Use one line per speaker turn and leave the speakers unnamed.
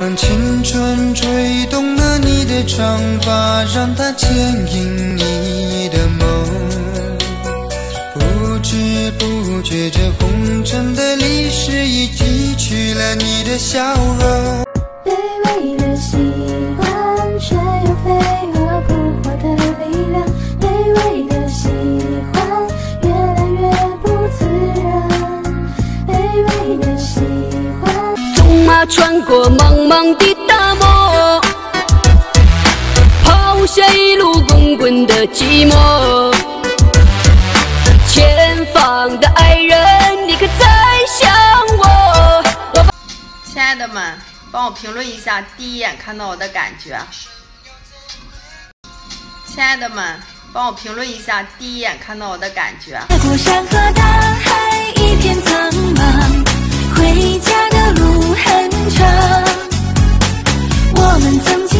青春吹动了你的长发，让它牵引你的梦。不知不觉，这红尘的历史已记取了你的笑容。
卑微的喜欢，却有飞蛾扑火的力量。卑微的喜欢，越来越不自然。卑微的喜欢，
纵马穿过茫茫的大漠，抛下一路滚滚的寂寞。前方的爱人，你可在想我？
亲爱的们，帮我评论一下第一眼看到我的感觉。亲爱的们，帮我评论一下第一眼看到我的感觉。
越过山河大海，一片苍茫，回家的路很长，我们曾经